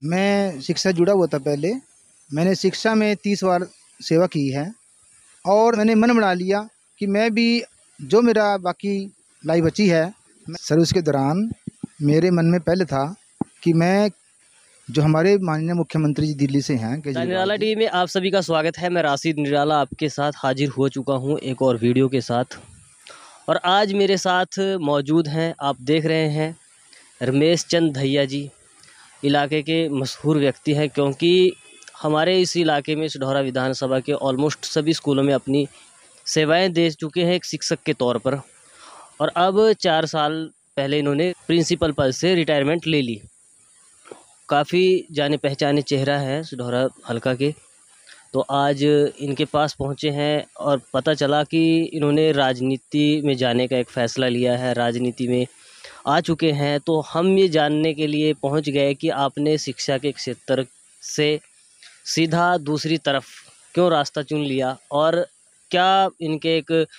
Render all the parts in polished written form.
मैं शिक्षा से जुड़ा हुआ था पहले। मैंने शिक्षा में 30 बार सेवा की है और मैंने मन बना लिया कि मैं भी जो मेरा बाकी लाइफ बची है, मैं सर्विस के दौरान मेरे मन में पहले था कि मैं जो हमारे माननीय मुख्यमंत्री जी दिल्ली से हैं द केजरीवाल निराला जी। टीवी में आप सभी का स्वागत है। मैं राशिद निराला आपके साथ हाजिर हो चुका हूं एक और वीडियो के साथ। और आज मेरे साथ मौजूद हैं, आप देख रहे हैं, रमेश चंद धैया जी। इलाके के मशहूर व्यक्ति हैं क्योंकि हमारे इस इलाके में सिढौरा विधानसभा के ऑलमोस्ट सभी स्कूलों में अपनी सेवाएं दे चुके हैं एक शिक्षक के तौर पर। और अब 4 साल पहले इन्होंने प्रिंसिपल पद से रिटायरमेंट ले ली। काफ़ी जाने पहचाने चेहरा है सिढौरा हल्का के। तो आज इनके पास पहुँचे हैं और पता चला कि इन्होंने राजनीति में जाने का एक फ़ैसला लिया है, राजनीति में आ चुके हैं। तो हम ये जानने के लिए पहुँच गए कि आपने शिक्षा के क्षेत्र से सीधा दूसरी तरफ क्यों रास्ता चुन लिया, और क्या इनके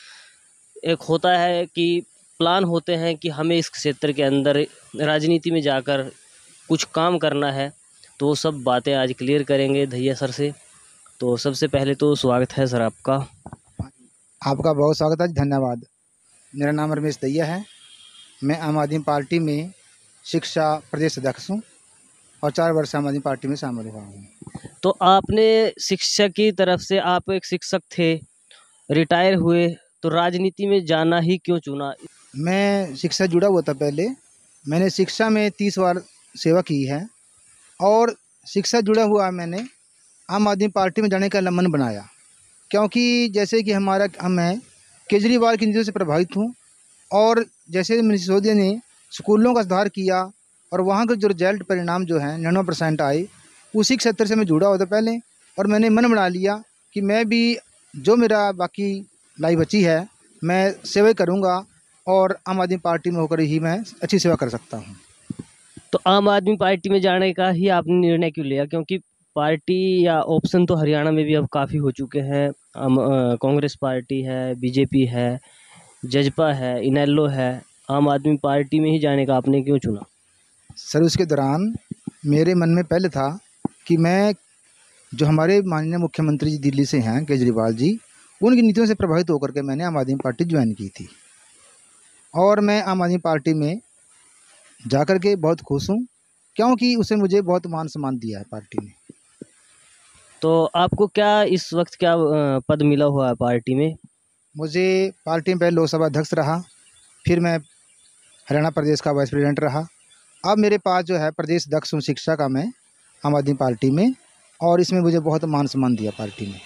एक होता है कि प्लान होते हैं कि हमें इस क्षेत्र के अंदर राजनीति में जाकर कुछ काम करना है। तो वो सब बातें आज क्लियर करेंगे धैया सर से। तो सबसे पहले तो स्वागत है सर आपका। आपका बहुत स्वागत है, धन्यवाद। मेरा नाम रमेश दैया है। मैं आम आदमी पार्टी में शिक्षा प्रदेश अध्यक्ष हूँ और 4 वर्ष आम आदमी पार्टी में शामिल हुआ हूँ। तो आपने शिक्षा की तरफ से, आप एक शिक्षक थे, रिटायर हुए, तो राजनीति में जाना ही क्यों चुना? मैं शिक्षा से जुड़ा हुआ था पहले। मैंने शिक्षा में 30 बार सेवा की है और शिक्षा से जुड़ा हुआ मैंने आम आदमी पार्टी में जाने का मन बनाया, क्योंकि जैसे कि मैं केजरीवाल की नीतियों से प्रभावित हूँ। और जैसे मनीष सिसोदिया ने स्कूलों का सुधार किया और वहाँ के जो रिजल्ट परिणाम जो हैं 99% आए, उसी क्षेत्र से मैं जुड़ा हुआ था पहले। और मैंने मन बना लिया कि मैं भी जो मेरा बाकी लाइफ बची है, मैं सेवा करूँगा और आम आदमी पार्टी में होकर ही मैं अच्छी सेवा कर सकता हूँ। तो आम आदमी पार्टी में जाने का ही आपने निर्णय क्यों लिया? क्योंकि पार्टी या ऑप्शन तो हरियाणा में भी अब काफ़ी हो चुके हैं। कांग्रेस पार्टी है, बीजेपी है, जजपा है, इनेलो है। आम आदमी पार्टी में ही जाने का आपने क्यों चुना? सर्विस के दौरान मेरे मन में पहले था कि मैं जो हमारे माननीय मुख्यमंत्री जी दिल्ली से हैं केजरीवाल जी, उनकी नीतियों से प्रभावित होकर के मैंने आम आदमी पार्टी ज्वाइन की थी। और मैं आम आदमी पार्टी में जाकर के बहुत खुश हूँ, क्योंकि उसे मुझे बहुत मान सम्मान दिया है पार्टी ने। तो आपको क्या इस वक्त क्या पद मिला हुआ है पार्टी में? मुझे पार्टी में पहले लोकसभा अध्यक्ष रहा, फिर मैं हरियाणा प्रदेश का वाइस प्रेसिडेंट रहा। अब मेरे पास जो है प्रदेश अध्यक्ष हूँ शिक्षा का मैं आम आदमी पार्टी में, और इसमें मुझे बहुत मान सम्मान दिया पार्टी ने।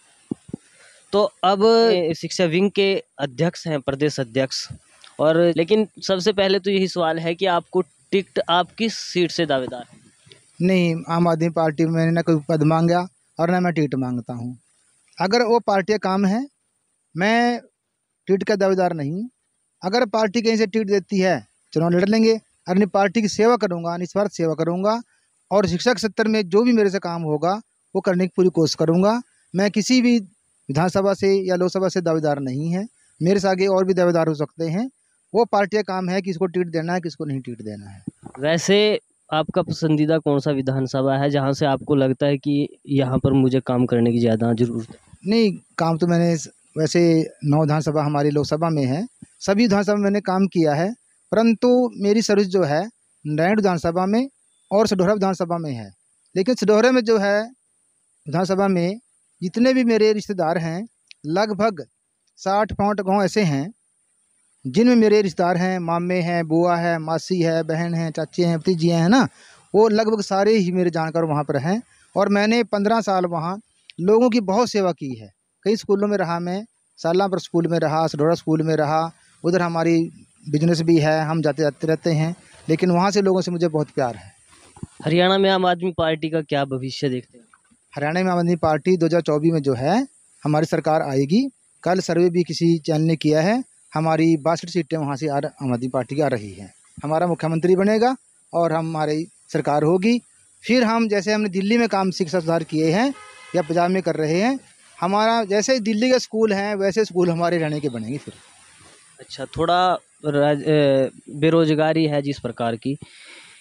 तो अब शिक्षा विंग के अध्यक्ष हैं, प्रदेश अध्यक्ष। और लेकिन सबसे पहले तो यही सवाल है कि आपको टिकट आप किस सीट से दावेदार हैं? नहीं, आम आदमी पार्टी में मैंने ना कोई पद मांगा और ना मैं टिकट मांगता हूँ। अगर वो पार्टी का काम है, मैं टिकट का दावेदार नहीं। अगर पार्टी कहीं से टिकट देती है, चुनाव लड़ लेंगे। अपनी पार्टी की सेवा करूँगा, निस्वार्थ सेवा करूँगा, और शिक्षा के क्षेत्र में जो भी मेरे से काम होगा वो करने की पूरी कोशिश करूँगा। मैं किसी भी विधानसभा से या लोकसभा से दावेदार नहीं है। मेरे से आगे और भी दावेदार हो सकते हैं। वो पार्टी का काम है किसको टिकट देना है, किसको नहीं टिकट देना है। वैसे आपका पसंदीदा कौन सा विधानसभा है जहां से आपको लगता है कि यहाँ पर मुझे काम करने की ज़्यादा ज़रूरत है? नहीं, काम तो मैंने वैसे 9 विधानसभा हमारी लोकसभा में है, सभी विधानसभा में मैंने काम किया है। परंतु मेरी सर्विस जो है नारायण विधानसभा में और सिढौरा विधानसभा में है। लेकिन सिढौरा में जो है विधानसभा में जितने भी मेरे रिश्तेदार हैं, लगभग 60-65 गाँव ऐसे हैं जिनमें मेरे रिश्तेदार हैं, मामे हैं, बुआ है, मासी है, बहन है, चाचे हैं, भतीजियाँ हैं ना, वो लगभग सारे ही मेरे जानकार वहाँ पर हैं। और मैंने 15 साल वहाँ लोगों की बहुत सेवा की है। कई स्कूलों में रहा मैं, सालापुर स्कूल में रहा, सिढौरा स्कूल में रहा। उधर हमारी बिजनेस भी है, हम जाते जाते रहते हैं, लेकिन वहाँ से लोगों से मुझे बहुत प्यार है। हरियाणा में आम आदमी पार्टी का क्या भविष्य देखते हैं? हरियाणा में आम आदमी पार्टी 2024 में जो है हमारी सरकार आएगी। कल सर्वे भी किसी चैनल ने किया है, हमारी 62 सीटें वहाँ से आम आदमी पार्टी की आ रही हैं। हमारा मुख्यमंत्री बनेगा और हमारी सरकार होगी। फिर हम जैसे हमने दिल्ली में काम शिक्षा सुधार किए हैं या पंजाब में कर रहे हैं, हमारा जैसे दिल्ली के स्कूल हैं वैसे स्कूल हमारे हरियाणा के बनेंगे फिर। अच्छा, थोड़ा बेरोजगारी है जिस प्रकार की,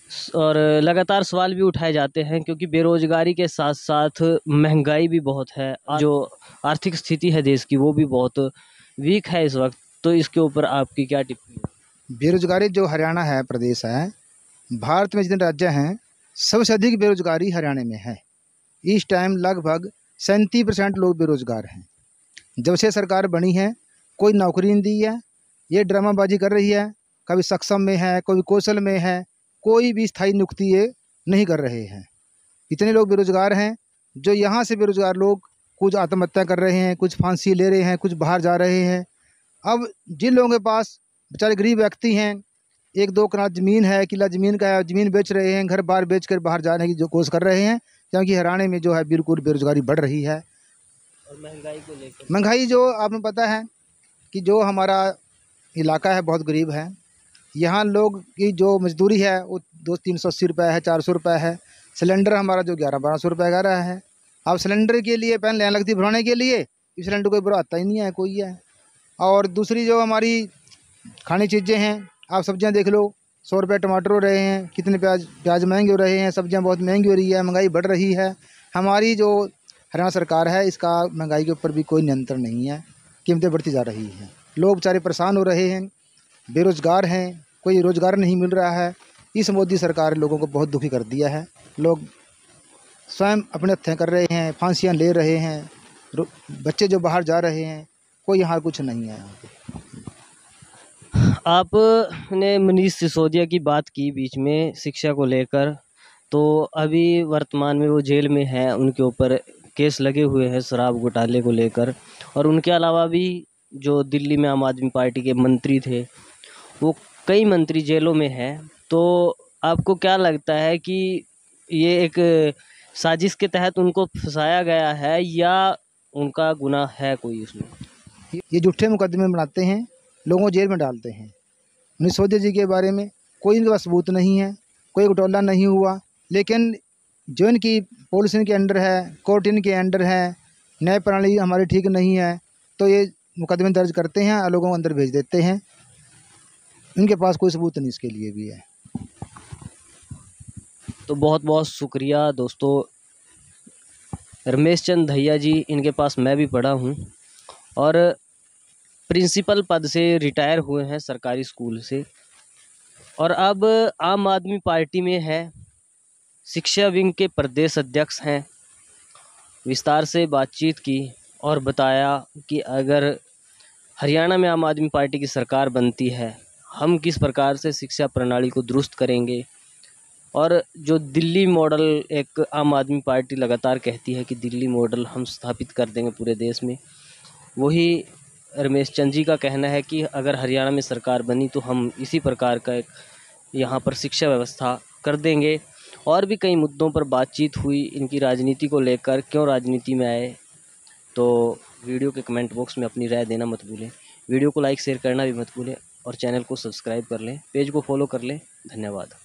और लगातार सवाल भी उठाए जाते हैं, क्योंकि बेरोजगारी के साथ साथ महंगाई भी बहुत है। जो आर्थिक स्थिति है देश की वो भी बहुत वीक है इस वक्त। तो इसके ऊपर आपकी क्या टिप्पणी है? बेरोजगारी जो हरियाणा है प्रदेश है, भारत में जितने राज्य हैं सबसे अधिक बेरोजगारी हरियाणा में है। इस टाइम लगभग 37% लोग बेरोजगार हैं। जब से सरकार बनी है कोई नौकरी नहीं दी है, ये ड्रामाबाजी कर रही है। कभी सक्षम में है, कभी कौशल में है, कोई भी स्थायी नियुक्ति ये नहीं कर रहे हैं। इतने लोग बेरोजगार हैं। जो यहाँ से बेरोजगार लोग कुछ आत्महत्या कर रहे हैं, कुछ फांसी ले रहे हैं, कुछ बाहर जा रहे हैं। अब जिन लोगों के पास बेचारे गरीब व्यक्ति हैं, 1-2 कनाल ज़मीन है, किला ज़मीन का है, ज़मीन बेच रहे हैं, घर बार बेच कर बाहर जाने की जो कोशिश कर रहे हैं, क्योंकि हरियाणा में जो है बिल्कुल बेरोजगारी बढ़ रही है। और महंगाई को लेकर, महंगाई जो आपको पता है कि जो हमारा इलाका है बहुत गरीब है। यहाँ लोग की जो मजदूरी है वो 200-380 रुपये है, 400 रुपये है। सिलेंडर हमारा जो 1100-1200 रुपये का रहा है। अब सिलेंडर के लिए पहले लाइन लगती भरवाने के लिए, इस सिलेंडर कोई भरवाता ही नहीं है कोई है। और दूसरी जो हमारी खानी चीज़ें हैं, आप सब्जियां देख लो, 100 रुपये टमाटर हो रहे हैं, कितने प्याज महंगे हो रहे हैं, सब्जियां बहुत महंगी हो रही है, महंगाई बढ़ रही है। हमारी जो हरियाणा सरकार है इसका महंगाई के ऊपर भी कोई नियंत्रण नहीं है, कीमतें बढ़ती जा रही हैं, लोग बेचारे परेशान हो रहे हैं, बेरोजगार हैं, कोई रोज़गार नहीं मिल रहा है। इस मोदी सरकार लोगों को बहुत दुखी कर दिया है। लोग स्वयं अपने हत्याएँ कर रहे हैं, फांसियाँ ले रहे हैं, बच्चे जो बाहर जा रहे हैं, कोई यहाँ कुछ नहीं है यहाँ पे। आपने मनीष सिसोदिया की बात की बीच में शिक्षा को लेकर, तो अभी वर्तमान में वो जेल में हैं, उनके ऊपर केस लगे हुए हैं शराब घोटाले को लेकर। और उनके अलावा भी जो दिल्ली में आम आदमी पार्टी के मंत्री थे, वो कई मंत्री जेलों में हैं। तो आपको क्या लगता है कि ये एक साजिश के तहत उनको फंसाया गया है या उनका गुनाह है कोई उसमें? ये झूठे मुकदमे बनाते हैं, लोगों को जेल में डालते हैं। मनीष सिसोदिया जी के बारे में कोई इनके पास सबूत नहीं है, कोई घोटाला नहीं हुआ, लेकिन जो इनकी पुलिस इनके अंडर है, कोर्ट इनके अंडर है, न्याय प्रणाली हमारी ठीक नहीं है, तो ये मुकदमे दर्ज करते हैं और लोगों को अंदर भेज देते हैं। इनके पास कोई सबूत नहीं इसके लिए भी है। तो बहुत बहुत शुक्रिया दोस्तों, रमेश चंद दहिया जी, इनके पास मैं भी पढ़ा हूँ और प्रिंसिपल पद से रिटायर हुए हैं सरकारी स्कूल से, और अब आम आदमी पार्टी में है, शिक्षा विंग के प्रदेश अध्यक्ष हैं। विस्तार से बातचीत की और बताया कि अगर हरियाणा में आम आदमी पार्टी की सरकार बनती है, हम किस प्रकार से शिक्षा प्रणाली को दुरुस्त करेंगे। और जो दिल्ली मॉडल एक आम आदमी पार्टी लगातार कहती है कि दिल्ली मॉडल हम स्थापित कर देंगे पूरे देश में, वही रमेश चंद जी का कहना है कि अगर हरियाणा में सरकार बनी तो हम इसी प्रकार का एक यहाँ पर शिक्षा व्यवस्था कर देंगे। और भी कई मुद्दों पर बातचीत हुई इनकी राजनीति को लेकर, क्यों राजनीति में आए। तो वीडियो के कमेंट बॉक्स में अपनी राय देना मत भूलें, वीडियो को लाइक शेयर करना भी मत भूलें और चैनल को सब्सक्राइब कर लें, पेज को फॉलो कर लें। धन्यवाद।